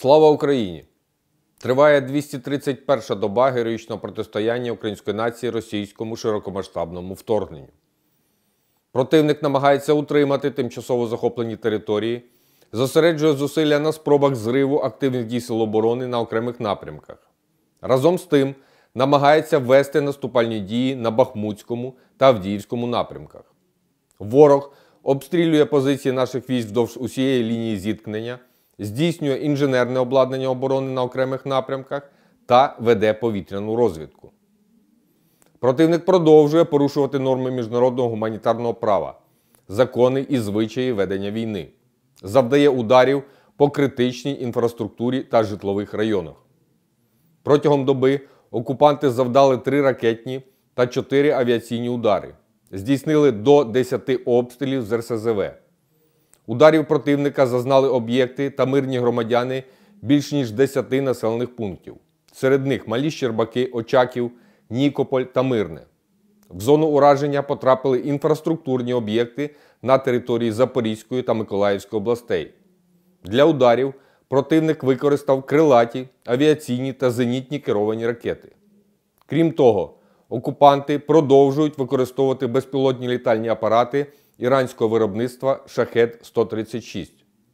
Слава Україні! Триває 231-ша доба героїчного протистояння української нації російському широкомасштабному вторгненню. Противник намагається утримати тимчасово захоплені території, зосереджує зусилля на спробах зриву активних дій Сил оборони на окремих напрямках. Разом з тим, намагається ввести наступальні дії на Бахмутському та Авдіївському напрямках. Ворог обстрілює позиції наших військ вздовж усієї лінії зіткнення, здійснює інженерне обладнання оборони на окремих напрямках та веде повітряну розвідку. Противник продовжує порушувати норми міжнародного гуманітарного права, закони і звичаї ведення війни, завдає ударів по критичній інфраструктурі та житлових районах. Протягом доби окупанти завдали 3 ракетні та 4 авіаційні удари, здійснили до 10 обстрілів з РСЗВ. Ударів противника зазнали об'єкти та мирні громадяни більш ніж 10 населених пунктів. Серед них Малі Щербаки, Очаків, Нікополь та Мирне. В зону ураження потрапили інфраструктурні об'єкти на території Запорізької та Миколаївської областей. Для ударів противник використав крилаті, авіаційні та зенітні керовані ракети. Крім того, окупанти продовжують використовувати безпілотні літальні апарати іранського виробництва «Шахед-136».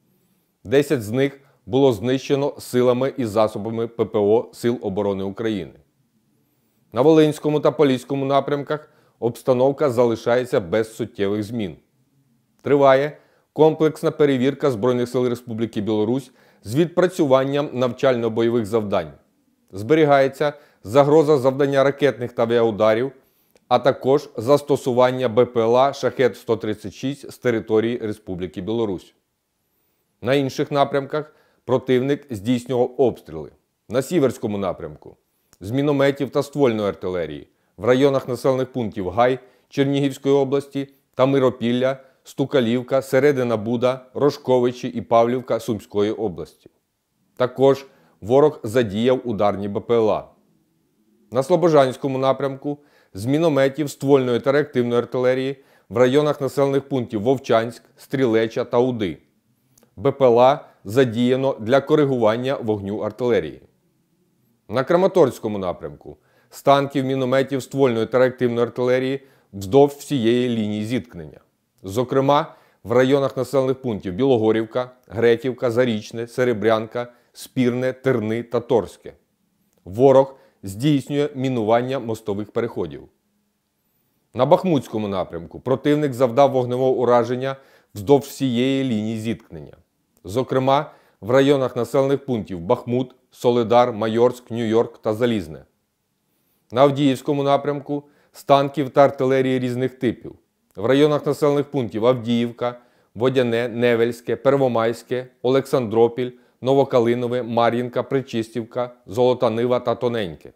10 з них було знищено силами і засобами ППО Сил оборони України. На Волинському та Поліському напрямках обстановка залишається без суттєвих змін. Триває комплексна перевірка Збройних сил Республіки Білорусь з відпрацюванням навчально-бойових завдань. Зберігається загроза завдання ракетних та авіаударів, а також застосування БПЛА «Шахед-136» з території Республіки Білорусь. На інших напрямках противник здійснював обстріли. На Сіверському напрямку з мінометів та ствольної артилерії в районах населених пунктів Гай Чернігівської області та Миропілля, Стукалівка, Середина Буда, Рожковичі і Павлівка Сумської області. Також ворог задіяв ударні БПЛА. На Слобожанському напрямку з мінометів, ствольної та реактивної артилерії в районах населених пунктів Вовчанськ, Стрілеча та Уди. БПЛА задіяно для коригування вогню артилерії. На Краматорському напрямку з танків, мінометів, ствольної та реактивної артилерії вздовж всієї лінії зіткнення. Зокрема, в районах населених пунктів Білогорівка, Греківка, Зарічне, Серебрянка, Спірне, Терни та Торське. Ворог здійснює мінування мостових переходів. На Бахмутському напрямку противник завдав вогневого ураження вздовж всієї лінії зіткнення. Зокрема, в районах населених пунктів Бахмут, Солидар, Майорськ, Нью-Йорк та Залізне. На Авдіївському напрямку з танків та артилерії різних типів. В районах населених пунктів Авдіївка, Водяне, Невельське, Первомайське, Олександропіль, Новокалинове, Мар'їнка, Причистівка, Золота Нива та Тоненьке.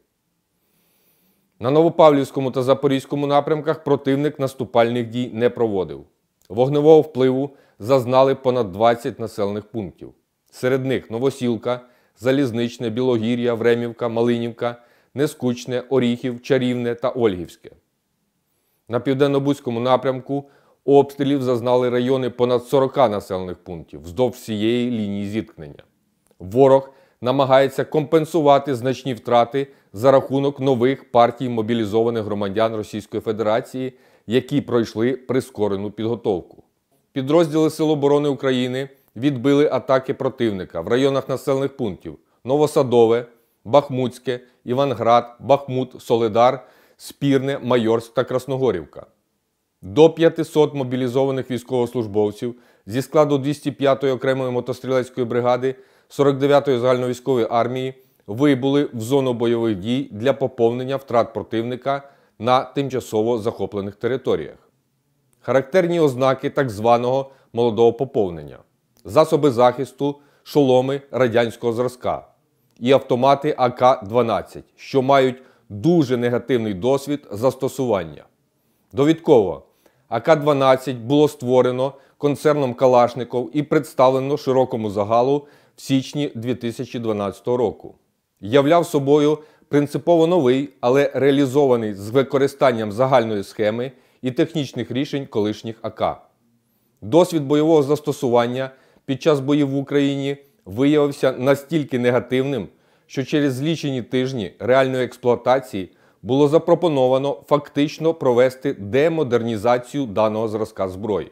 На Новопавлівському та Запорізькому напрямках противник наступальних дій не проводив. Вогневого впливу зазнали понад 20 населених пунктів. Серед них Новосілка, Залізничне, Білогір'я, Времівка, Малинівка, Нескучне, Оріхів, Чарівне та Ольгівське. На Південно-Бузькому напрямку обстрілів зазнали райони понад 40 населених пунктів вздовж всієї лінії зіткнення. Ворог намагається компенсувати значні втрати за рахунок нових партій мобілізованих громадян Російської Федерації, які пройшли прискорену підготовку. Підрозділи Сил оборони України відбили атаки противника в районах населених пунктів Новосадове, Бахмутське, Іванград, Бахмут, Солидар, Спірне, Майорськ та Красногорівка. До 500 мобілізованих військовослужбовців зі складу 205-ї окремої мотострілецької бригади 49-ї загальновійськової армії вибули в зону бойових дій для поповнення втрат противника на тимчасово захоплених територіях. Характерні ознаки так званого молодого поповнення – засоби захисту, шоломи радянського зразка і автомати АК-12, що мають дуже негативний досвід застосування. Довідково, АК-12 було створено концерном Калашников і представлено широкому загалу в січні 2012 року. Являв собою принципово новий, але реалізований з використанням загальної схеми і технічних рішень колишніх АК. Досвід бойового застосування під час боїв в Україні виявився настільки негативним, що через лічені тижні реальної експлуатації було запропоновано фактично провести демодернізацію даного зразка зброї.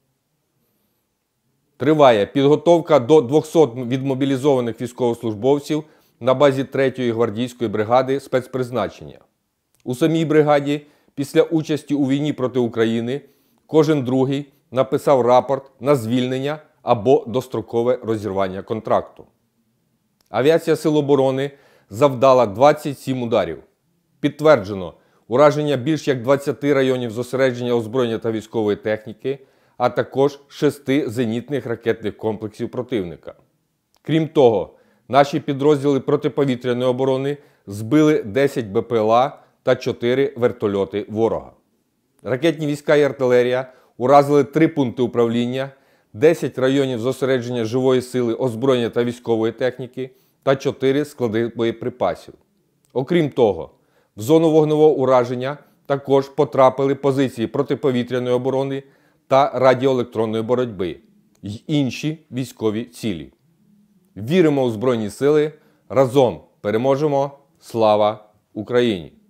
Триває підготовка до 200 відмобілізованих військовослужбовців на базі 3-ї гвардійської бригади спецпризначення. У самій бригаді після участі у війні проти України кожен другий написав рапорт на звільнення або дострокове розірвання контракту. Авіація Сил оборони завдала 27 ударів. Підтверджено ураження більш як 20 районів зосередження озброєння та військової техніки, а також 6 зенітних ракетних комплексів противника. Крім того, наші підрозділи протиповітряної оборони збили 10 БПЛА та 4 вертольоти ворога. Ракетні війська і артилерія уразили 3 пункти управління, 10 районів зосередження живої сили, озброєння та військової техніки та 4 склади боєприпасів. Окрім того, в зону вогневого ураження також потрапили позиції протиповітряної оборони та радіоелектронної боротьби й інші військові цілі. Віримо у Збройні Сили, разом переможемо! Слава Україні!